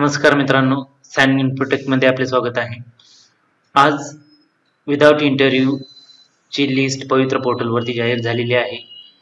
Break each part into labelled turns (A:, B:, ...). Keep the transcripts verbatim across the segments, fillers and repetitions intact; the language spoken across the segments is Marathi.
A: नमस्कार मित्रांनो, सॅन इन्फोटेक मध्ये आपले स्वागत आहे। आज विदाउट इंटरव्ह्यू ची लिस्ट पवित्र पोर्टल वरती जाहीर झालेली आहे।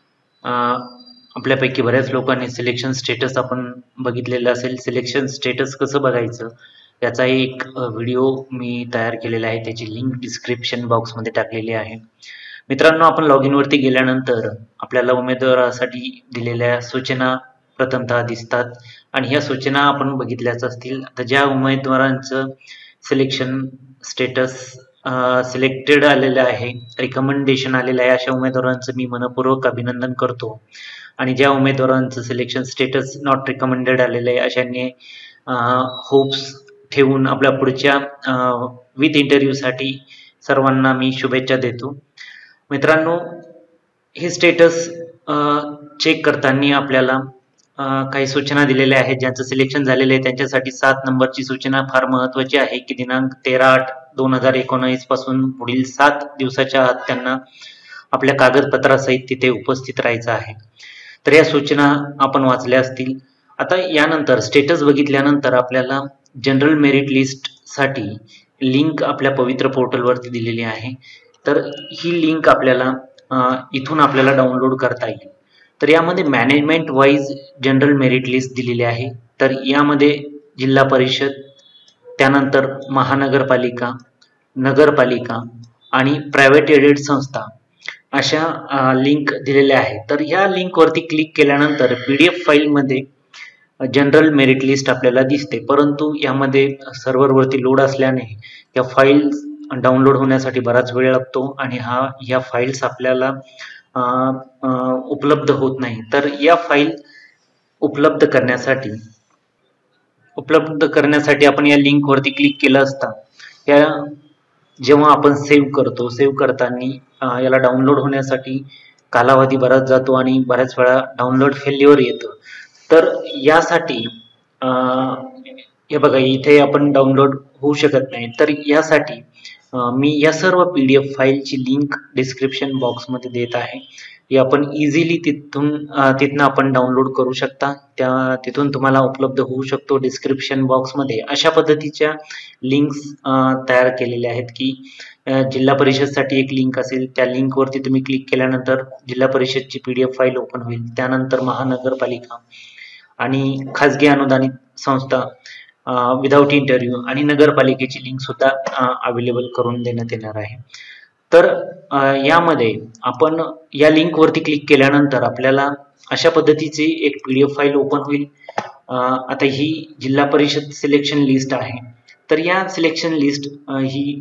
A: आपल्यापैकी बऱ्याच लोकांनी सिलेक्शन स्टेटस आपण बघितलेलं असेल। सिलेक्शन स्टेटस कसं बघायचं याचा एक व्हिडिओ मी तयार केलेला आहे, त्याची लिंक डिस्क्रिप्शन बॉक्स मध्ये टाकलेली आहे। मित्रांनो, आपण लॉग इन वरती गेल्यानंतर आपल्याला उमेदवारासाठी दिलेल्या सूचना प्रथमतः दिसतात आणि ह्या सूचना आपण बघितल्याच असतील। तर ज्या उमेदवारांचं सिलेक्शन स्टेटस सिलेक्टेड आलेलं आहे, रिकमेंडेशन आलेलं आहे, अशा उमेदवारांचं मी मनपूर्वक अभिनंदन करतो। आणि ज्या उमेदवारांचं सिलेक्शन स्टेटस नॉट रिकमेंडेड आलेलं आहे अशांनी होप्स ठेवून आपल्या पुढच्या विथ इंटरव्ह्यूसाठी सर्वांना मी शुभेच्छा देतो। मित्रांनो, हे स्टेटस चेक करताना आपल्याला काही सूचना दिलेल्या आहेत। ज्यांचं सिलेक्शन झालेलं आहे त्यांच्यासाठी सात नंबरची सूचना फार महत्त्वाची आहे की दिनांक तेरा आठ दोन हजार एकोणीस पासून पुढील सात दिवसाच्या आत त्यांना आपल्या कागदपत्रासहित तिथे उपस्थित राहायचं आहे। तर या सूचना आपण वाचल्या असतील। आता यानंतर स्टेटस बघितल्यानंतर आपल्याला जनरल मेरिट लिस्ट साठी लिंक आपल्या पवित्र पोर्टलवरती दिलेली आहे। तर ही लिंक आपल्याला इथून आपल्याला डाउनलोड करता येईल। तर यामध्ये management wise general merit list दिलेली आहे। तर यामध्ये जिल्हा परिषद, त्यानंतर महानगरपालिका, नगरपालिका आणि प्रायव्हेट एडेड संस्था अशा लिंक दिलेल्या आहेत। तर या लिंक वरती क्लिक केल्यानंतर पीडीएफ फाईल मध्ये जनरल मेरिट लिस्ट आपल्याला दिसते, परंतु यामध्ये सर्व्हर वरती लोड असल्याने या फाईल्स डाउनलोड होण्यासाठी बराच वेळ लागतो आणि हा या फाईल्स आपल्याला उपलब्ध होत नाही। तर या फाईल उपलब्ध करण्यासाठी उपलब्ध करण्यासाठी आपण या लिंक वरती क्लिक केलं असता या जेव्हा आपण सेव्ह करतो सेव्ह करताना याला डाउनलोड होण्यासाठी कालावधी बराच जातो आणि बऱ्याच वेळा डाउनलोड फेल्युअर येतं। तर यासाठी हे बघा, इथे आपण डाउनलोड होऊ शकत नाही। तर यासाठी मी या सर्व पीडीएफ फाईलची लिंक डिस्क्रिप्शन बॉक्स मध्ये देत आहे। ही आपण इझिली तिथून तिथनं आपण डाउनलोड करू शकता, त्या तिथून तुम्हाला उपलब्ध होऊ शकतो। डिस्क्रिप्शन बॉक्स मध्ये अशा पद्धतीच्या लिंक्स तयार केलेल्या आहेत की जिल्हा परिषदसाठी एक लिंक असेल, त्या लिंक वरती तुम्ही क्लिक केल्यानंतर जिल्हा परिषदची पीडीएफ फाईल ओपन होईल। त्यानंतर महानगरपालिका आणि खाजगी अनुदानित संस्था विदाउट इंटरव्ह्यू आणि नगरपालिकेची लिंक सुद्धा अवेलेबल करून देण्यात येणार आहे। तर यामध्ये आपण या लिंक वरती क्लिक केल्यानंतर आपल्याला अशा पद्धतीची एक पीडीएफ फाईल ओपन होईल। आता ही जिल्हा परिषद सिलेक्शन लिस्ट आहे। तर या सिलेक्शन लिस्ट ही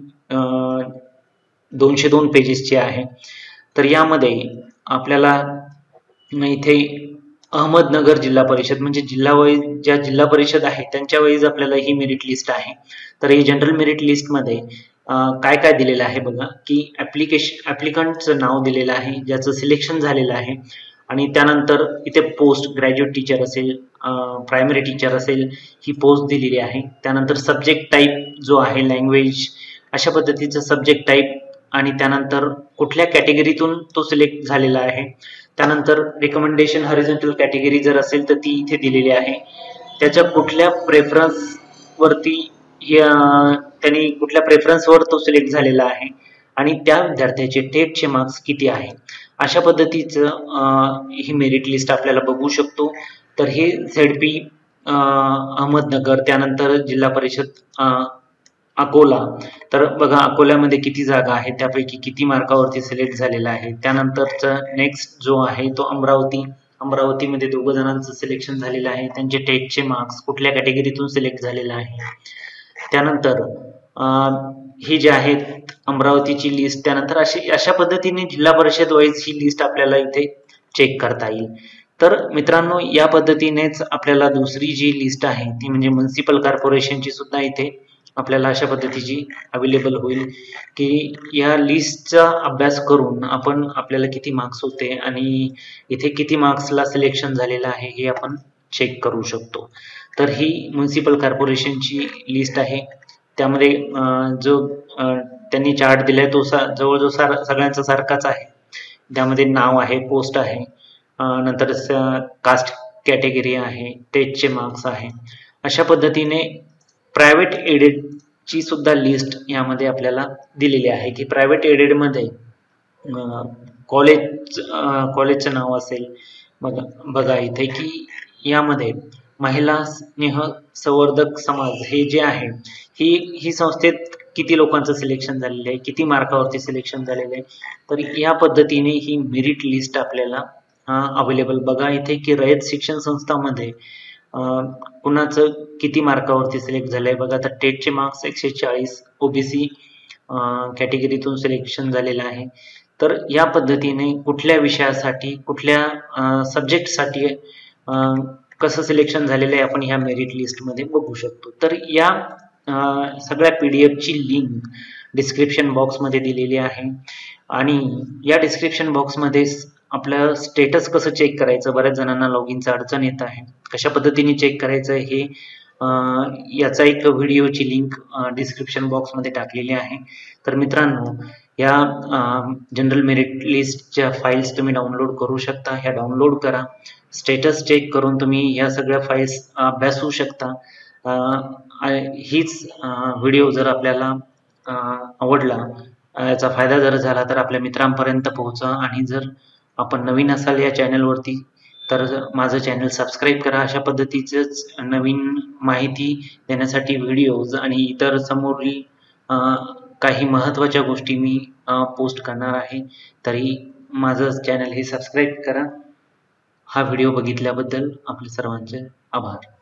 A: दोनशे दोन पेजेसची आहे। तर यामध्ये आपल्याला इथे अहमदनगर जिल्हा परिषद म्हणजे जिल्हा वाईज ज्या जिल्हा परिषद आहे त्यांच्या वाईज आपल्याला ही मेरिट लिस्ट आहे। तर ही जनरल मेरिट लिस्ट मध्ये काय काय दिलेलं आहे बघा की ऍप्लिकेशन ऍप्लिकंटचं नाव दिलेलं आहे, ज्याचं सिलेक्शन झालेलं आहे, आणि त्यानंतर इथे पोस्ट ग्रॅज्युएट टीचर असेल, प्रायमरी टीचर असेल, ही पोस्ट दिलेली आहे। त्यानंतर सब्जेक्ट टाईप जो आहे लँग्वेज, अशा पद्धतीचं सब्जेक्ट टाईप, आणि त्यानंतर कुठल्या कॅटेगरीतून तो सिलेक्ट झालेला आहे। त्यानंतर रिकमेंडेशन हॉरिझॉन्टल कॅटेगरी जर असेल तर ती इथे दिलेली आहे। त्याच्या कुठल्या प्रेफरन्स वरती त्यांनी कुठल्या प्रेफरन्सवर तो सिलेक्ट झालेला आहे आणि त्या विद्यार्थ्याचे टेटचे मार्क्स किती आहे, अशा पद्धतीचं ही मेरिट लिस्ट आपल्याला बघू शकतो। तर हे झेडपी अहमदनगर, त्यानंतर जिल्हा परिषद अकोला, तर बघा अकोल्यामध्ये किती जागा आहे, त्यापैकी किती मार्कावरती सिलेक्ट झालेला आहे। त्यानंतरचा नेक्स्ट जो आहे तो अमरावती, अमरावतीमध्ये दोघ जणांचं सिलेक्शन झालेलं आहे, त्यांचे टेटचे मार्क्स कुठल्या कॅटेगरीतून सिलेक्ट झालेला आहे। त्यानंतर ही जे आहेत अमरावतीची लिस्ट, त्यानंतर अशी अशा पद्धतीने जिल्हा परिषद वाईज ही लिस्ट आपल्याला इथे चेक करता येईल। तर मित्रांनो, या पद्धतीनेच आपल्याला दुसरी जी लिस्ट आहे ती म्हणजे म्युनिसिपल कॉर्पोरेशनची सुद्धा इथे आपल्याला अशा पद्धतीची अवेलेबल होईल की या लिस्टचा अभ्यास करून आपण आपल्याला किती मार्क्स होते आणि इथे किती मार्क्सला सिलेक्शन झालेलं आहे हे आपण चेक करू शकतो। तर ही म्युनिसिपल कॉर्पोरेशनची लिस्ट आहे। त्यामध्ये जो त्यांनी चार्ट दिलाय तो जवळजवळ सार सगळ्यांचा सारखाच आहे। त्यामध्ये नाव आहे, पोस्ट आहे, नंतर कास्ट कॅटेगरी आहे, टेटचे मार्क्स आहे, अशा पद्धतीने प्रायव्हेट एडेडची सुद्धा लिस्ट यामध्ये आपल्याला दिलेली आहे की प्रायव्हेट एडेडमध्ये कॉलेज कॉलेजचं नाव असेल. बघा बघा इथे की यामध्ये महिला स्नेह संवर्धक समाज हे जे आहे ही ही संस्थेत किती लोकांचं सिलेक्शन झालेलं आहे, किती मार्कावरती सिलेक्शन झालेलं आहे. तर या पद्धतीने ही मेरिट लिस्ट आपल्याला अवेलेबल. बघा इथे की रयत शिक्षण संस्थामध्ये कुणाचं किती मार्कावरती सिलेक्ट झालंय. बघा आता टेटचे मार्क्स एकशे चाळीस ओबीसी कॅटेगरीतून सिलेक्शन झालेलं आहे. तर या पद्धतीने कुठल्या विषयासाठी कुठल्या सब्जेक्टसाठी कसं सिलेक्शन झालेलं आहे आपण ह्या मेरिट लिस्टमध्ये बघू शकतो. तर या सगळ्या पी डी एफची लिंक डिस्क्रिप्शन बॉक्समध्ये दिलेली आहे आणि या डिस्क्रिप्शन बॉक्समध्ये आपलं स्टेटस कसं चेक करायचं, बऱ्याच जणांना लॉग इनचं अडचण येत आहे, कशा पद्धतीने चेक करायचं हे याचा एक व्हिडिओची लिंक डिस्क्रिप्शन बॉक्समध्ये टाकलेली आहे. तर मित्रांनो या जनरल मेरिट लिस्टच्या फाईल्स तुम्ही डाउनलोड करू शकता. ह्या डाउनलोड करा, स्टेटस चेक करून तुम्ही या सगळ्या फाईल्स अभ्यासू शकता. हीच व्हिडिओ जर आपल्याला आवडला, याचा फायदा जर झाला तर आपल्या मित्रांपर्यंत पोहोचा आणि जर आपण नवीन असाल या चॅनलवरती तर माझं चॅनल सबस्क्राईब करा. अशा पद्धतीचंच नवीन माहिती देण्यासाठी व्हिडिओज आणि इतर समोरील काही महत्त्वाच्या गोष्टी मी पोस्ट करणार आहे. तरी माझं चॅनल हे सबस्क्राईब करा. हा व्हिडिओ बघितल्याबद्दल आपले सर्वांचे आभार.